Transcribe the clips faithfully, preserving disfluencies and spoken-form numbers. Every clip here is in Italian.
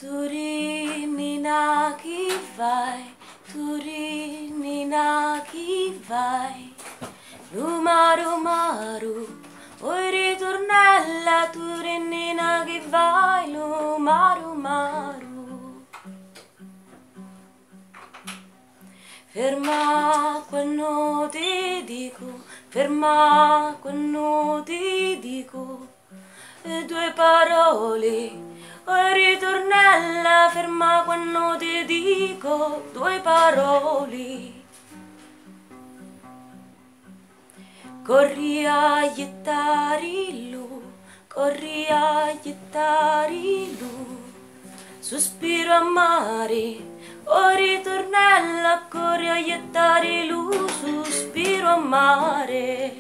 Turinina chi vai, Turinina chi vai, Rumaru maru, oi ritornella, Turinina chi vai, Rumaru maru. Ferma quando ti dico, ferma quando ti dico, le due parole. Oi ritornella, ferma quando ti dico due parole. Corri a gettare lu, corri a gettare lu, sospiro a mare. Oi ritornella, corri a gettare lu, sospiro a mare.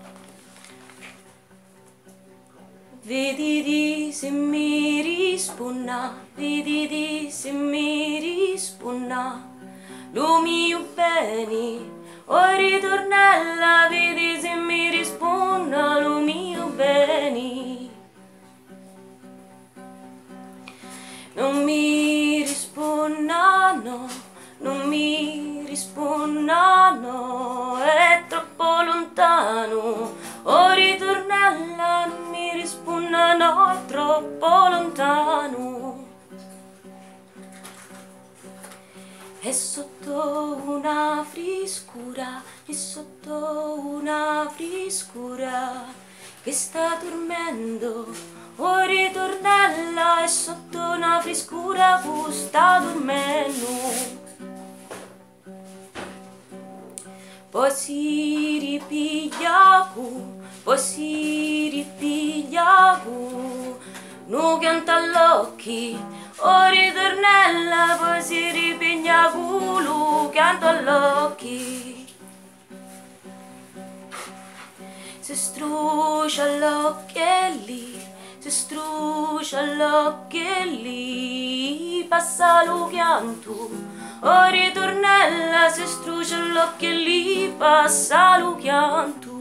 Vedi se mi risponda, vedi se mi risponda, lo mio bene, oi ritornella, vedi se mi risponda, lo mio bene. Non mi risponda no, non mi risponda no, è troppo lontano, oi ritornella, non mi risponda no, è troppo lontano. È sotto una friscura, è sotto una friscura che sta dormendo, oi ritornella, è sotto una friscura che sta dormendo. Poi si ripiglia cu, poi si ripiglia cu, nu pianta all'occhi, oi ritornella, poi si ripiglia cu, lu pianta all'occhi. Si struscia l'occhio lì, si struscia l'occhio lì, passa lo pianto, oi ritornella, si struscia l'occhio lì, passa lo pianto.